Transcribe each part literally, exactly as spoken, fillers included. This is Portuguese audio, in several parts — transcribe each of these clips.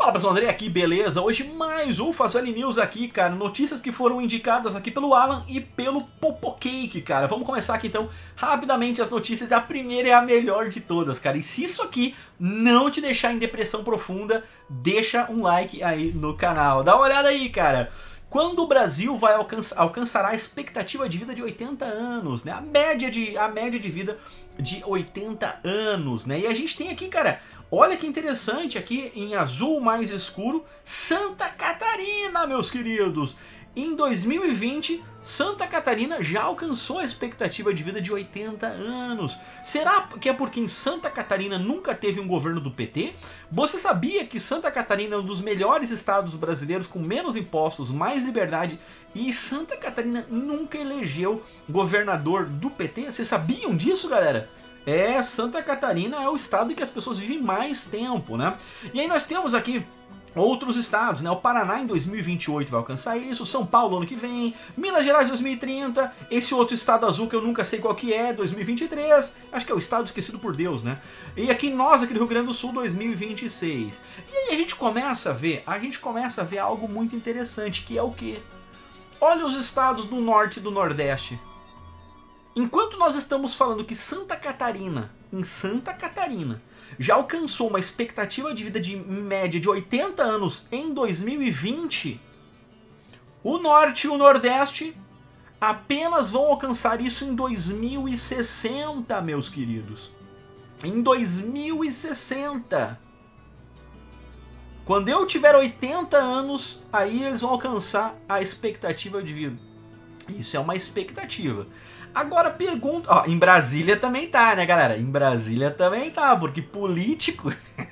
Fala pessoal, André aqui, beleza? Hoje mais um Fazoli News aqui, cara. Notícias que foram indicadas aqui pelo Alan e pelo Popocake, cara. Vamos começar aqui então, rapidamente as notícias. A primeira é a melhor de todas, cara. E se isso aqui não te deixar em depressão profunda, deixa um like aí no canal. Dá uma olhada aí, cara. Quando o Brasil vai alcançar, alcançará a expectativa de vida de oitenta anos, né? A média de, a média de vida de oitenta anos, né? E a gente tem aqui, cara, olha que interessante, aqui em azul mais escuro, Santa Catarina, meus queridos. Em dois mil e vinte, Santa Catarina já alcançou a expectativa de vida de oitenta anos. Será que é porque em Santa Catarina nunca teve um governo do P T? Você sabia que Santa Catarina é um dos melhores estados brasileiros com menos impostos, mais liberdade, e Santa Catarina nunca elegeu governador do P T? Vocês sabiam disso, galera? É, Santa Catarina é o estado em que as pessoas vivem mais tempo, né? E aí nós temos aqui outros estados, né? O Paraná em dois mil e vinte e oito vai alcançar isso, São Paulo ano que vem, Minas Gerais dois mil e trinta, esse outro estado azul que eu nunca sei qual que é, dois mil e vinte e três, acho que é o estado esquecido por Deus, né? E aqui nós, aqui do Rio Grande do Sul, dois mil e vinte e seis. E aí a gente começa a ver, a gente começa a ver algo muito interessante, que é o quê? Olha os estados do norte e do nordeste. Enquanto nós estamos falando que Santa Catarina, em Santa Catarina, já alcançou uma expectativa de vida de média de oitenta anos em dois mil e vinte, o Norte e o Nordeste apenas vão alcançar isso em dois mil e sessenta, meus queridos. Em dois mil e sessenta. Quando eu tiver oitenta anos, aí eles vão alcançar a expectativa de vida. Isso é uma expectativa. Agora pergunta, ó, em Brasília também tá, né, galera? Em Brasília também tá, porque político,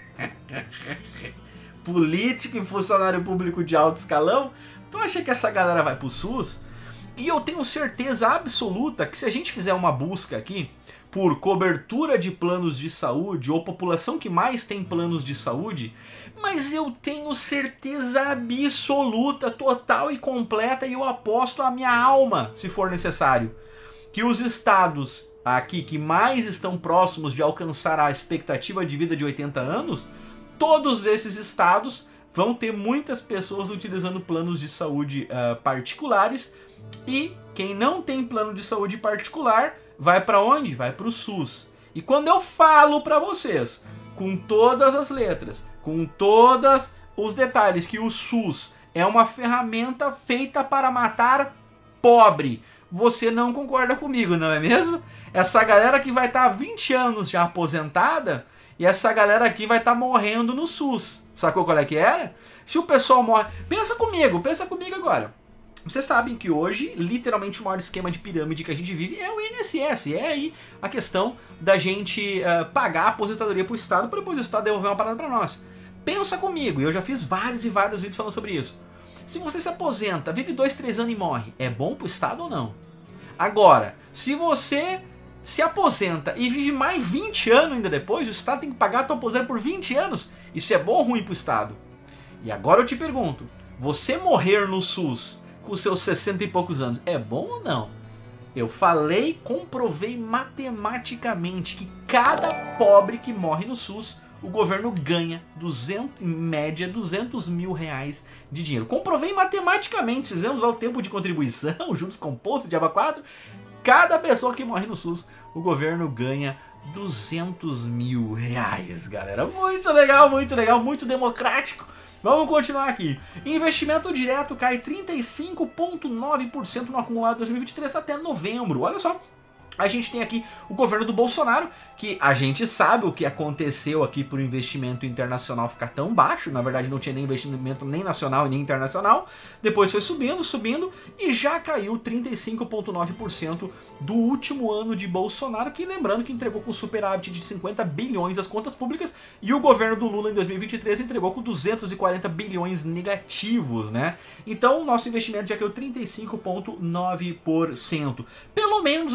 político e funcionário público de alto escalão, tu acha que essa galera vai pro SUS? E eu tenho certeza absoluta que se a gente fizer uma busca aqui por cobertura de planos de saúde ou população que mais tem planos de saúde, mas eu tenho certeza absoluta, total e completa, e eu aposto a minha alma, se for necessário, que os estados aqui que mais estão próximos de alcançar a expectativa de vida de oitenta anos, todos esses estados vão ter muitas pessoas utilizando planos de saúde uh, particulares, e quem não tem plano de saúde particular vai para onde? Vai para o SUS. E quando eu falo para vocês, com todas as letras, com todos os detalhes, que o SUS é uma ferramenta feita para matar pobre, você não concorda comigo, não é mesmo? Essa galera que vai estar há vinte anos já aposentada, e essa galera aqui vai estar morrendo no SUS. Sacou qual é que era? Se o pessoal morre... Pensa comigo, pensa comigo agora. Vocês sabem que hoje, literalmente, o maior esquema de pirâmide que a gente vive é o I N S S. É aí a questão da gente uh, pagar a aposentadoria para o Estado, para depois o Estado devolver uma parada para nós. Pensa comigo, e eu já fiz vários e vários vídeos falando sobre isso. Se você se aposenta, vive dois, três anos e morre, é bom pro Estado ou não? Agora, se você se aposenta e vive mais vinte anos ainda depois, o Estado tem que pagar a tua aposentadoria por vinte anos, isso é bom ou ruim pro Estado? E agora eu te pergunto, você morrer no SUS com seus sessenta e poucos anos, é bom ou não? Eu falei, comprovei matematicamente que cada pobre que morre no SUS, o governo ganha, duzentos, em média, duzentos mil reais de dinheiro. Comprovei matematicamente, fizemos lá o tempo de contribuição, juros compostos, diaba quatro. Cada pessoa que morre no SUS, o governo ganha duzentos mil reais, galera. Muito legal, muito legal, muito democrático. Vamos continuar aqui. Investimento direto cai trinta e cinco vírgula nove por cento no acumulado de dois mil e vinte e três até novembro. Olha só. A gente tem aqui o governo do Bolsonaro, que a gente sabe o que aconteceu aqui para o investimento internacional ficar tão baixo. Na verdade não tinha nem investimento nem nacional e nem internacional. Depois foi subindo, subindo e já caiu trinta e cinco vírgula nove por cento do último ano de Bolsonaro, que lembrando que entregou com superávit de cinquenta bilhões as contas públicas, e o governo do Lula em dois mil e vinte e três entregou com duzentos e quarenta bilhões negativos, né? Então o nosso investimento já caiu trinta e cinco vírgula nove por cento. Pelo menos a gente não é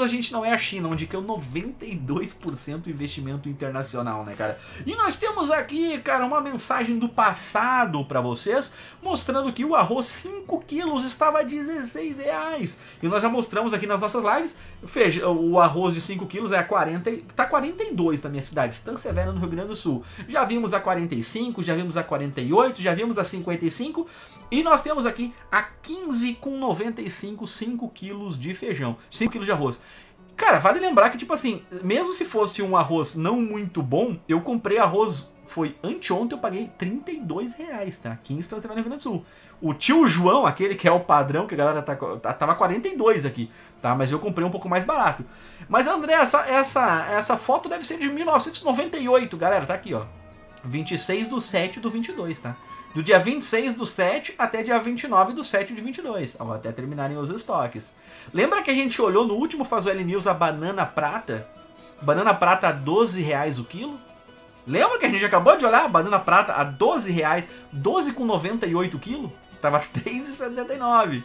é a China, onde que é o noventa e dois por cento investimento internacional, né, cara? E nós temos aqui, cara, uma mensagem do passado pra vocês, mostrando que o arroz cinco quilos estava a dezesseis reais. E nós já mostramos aqui nas nossas lives, feijão, o arroz de cinco quilos é a quarenta, tá quarenta e dois na minha cidade, Estância Velha, no Rio Grande do Sul. Já vimos a quarenta e cinco, já vimos a quarenta e oito, já vimos a cinquenta e cinco, e nós temos aqui a quinze com noventa e cinco, cinco quilos de feijão, cinco quilos de arroz. Cara, vale lembrar que, tipo assim, mesmo se fosse um arroz não muito bom, eu comprei arroz, foi anteontem, eu paguei trinta e dois reais, tá? Aqui em Estância Velha, no Rio Grande do Sul. O tio João, aquele que é o padrão, que a galera tá, tava quarenta e dois aqui, tá? Mas eu comprei um pouco mais barato. Mas, André, essa, essa, essa foto deve ser de mil novecentos e noventa e oito, galera, tá aqui, ó. vinte e seis do sete do vinte e dois, tá? Do dia vinte e seis do sete até dia vinte e nove do sete de vinte e dois, ó, até terminarem os estoques. Lembra que a gente olhou no último Fazoli News a banana prata? Banana prata a doze reais o quilo? Lembra que a gente acabou de olhar a banana prata a doze reais, doze com noventa e oito quilo? Tava três reais e setenta e nove.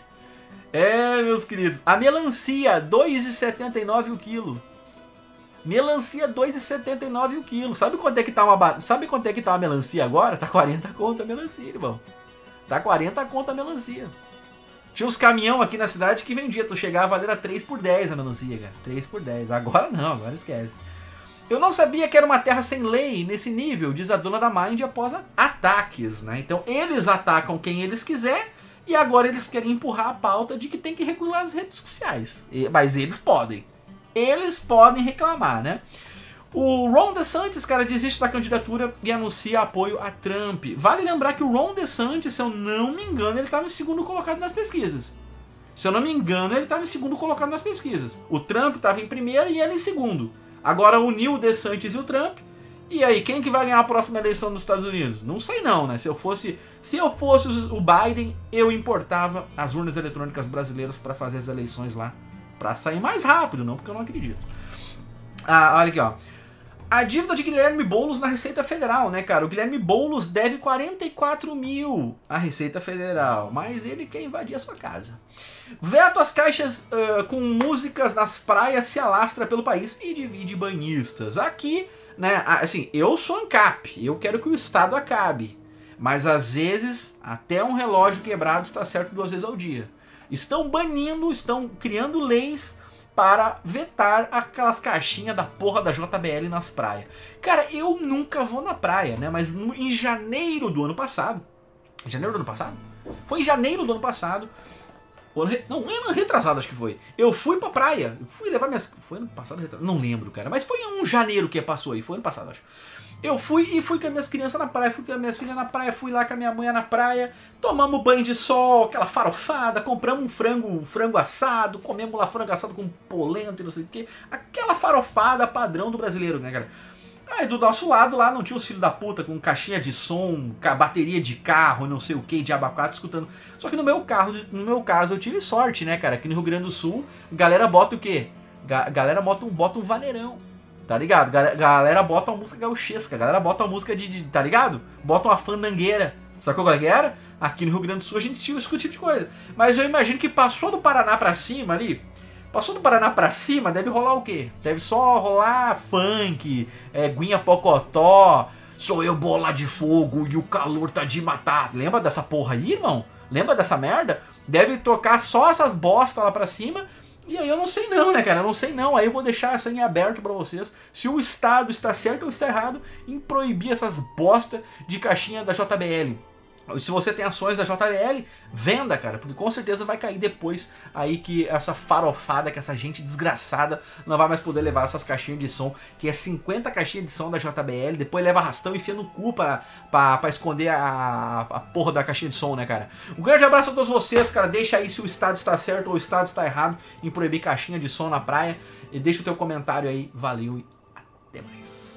É, meus queridos. A melancia, dois reais e setenta e nove o quilo. Melancia dois reais e setenta e nove o quilo. Sabe quanto é que tá uma Sabe quanto é que tá uma melancia agora? Tá quarenta conto a melancia, irmão. Tá quarenta conto a melancia. Tinha uns caminhão aqui na cidade que vendia, tu chegava a valer a três por dez a melancia, cara. três por dez. Agora não, agora esquece. Eu não sabia que era uma terra sem lei nesse nível, diz a dona da Mind após ataques, né? Então eles atacam quem eles quiserem e agora eles querem empurrar a pauta de que tem que regular as redes sociais. Mas eles podem. Eles podem reclamar, né? O Ron DeSantis, cara, desiste da candidatura e anuncia apoio a Trump. Vale lembrar que o Ron DeSantis, se eu não me engano, ele estava em segundo colocado nas pesquisas. Se eu não me engano, ele estava em segundo colocado nas pesquisas. O Trump estava em primeiro e ele em segundo. Agora uniu o DeSantis e o Trump. E aí, quem que vai ganhar a próxima eleição nos Estados Unidos? Não sei não, né? Se eu fosse, se eu fosse o Biden, eu importava as urnas eletrônicas brasileiras para fazer as eleições lá. Pra sair mais rápido, não porque eu não acredito. Ah, olha aqui, ó. A dívida de Guilherme Boulos na Receita Federal, né, cara? O Guilherme Boulos deve quarenta e quatro mil à Receita Federal, mas ele quer invadir a sua casa. Veto às caixas uh, com músicas nas praias se alastra pelo país e divide banhistas. Aqui, né, assim, eu sou ANCAP, eu quero que o Estado acabe. Mas às vezes, até um relógio quebrado está certo duas vezes ao dia. Estão banindo, estão criando leis para vetar aquelas caixinhas da porra da J B L nas praias. Cara, eu nunca vou na praia, né? Mas no, em janeiro do ano passado... Janeiro do ano passado? Foi em janeiro do ano passado... Não, ano retrasado acho que foi. Eu fui pra praia. Fui levar minhas... Foi ano passado? Retrasado? Não lembro, cara. Mas foi um janeiro que passou aí. Foi ano passado, acho. Eu fui e fui com as minhas crianças na praia, fui com as minhas filhas na praia, fui lá com a minha mãe na praia, tomamos banho de sol, aquela farofada, compramos um frango, um frango assado, comemos lá frango assado com polenta e não sei o que, aquela farofada padrão do brasileiro, né, cara? Aí do nosso lado lá não tinha os filhos da puta com caixinha de som, bateria de carro, não sei o que, de abacate escutando. Só que no meu, carro, no meu caso eu tive sorte, né, cara? Aqui no Rio Grande do Sul, galera bota o quê? Ga galera bota um, bota um vaneirão. Tá ligado? Galera, galera bota uma música gauchesca, galera bota uma música de, de tá ligado? Bota uma fandangueira. Sabe qual é que era? Aqui no Rio Grande do Sul a gente tinha esse tipo de coisa. Mas eu imagino que passou do Paraná pra cima ali, passou do Paraná pra cima, deve rolar o quê? Deve só rolar funk, é, Guinha Pocotó, sou eu bola de fogo e o calor tá de matar. Lembra dessa porra aí, irmão? Lembra dessa merda? Deve tocar só essas bosta lá pra cima. E aí eu não sei não, né, cara? Eu não sei não. Aí eu vou deixar essa em aberto pra vocês. Se o Estado está certo ou está errado em proibir essas bosta de caixinha da J B L. Se você tem ações da J B L, venda, cara, porque com certeza vai cair depois aí que essa farofada, que essa gente desgraçada não vai mais poder levar essas caixinhas de som, que é cinquenta caixinhas de som da J B L, depois leva arrastão e enfia no cu pra, pra, pra esconder a, a porra da caixinha de som, né, cara? Um grande abraço a todos vocês, cara, deixa aí se o Estado está certo ou o Estado está errado em proibir caixinha de som na praia, e deixa o teu comentário aí, valeu e até mais.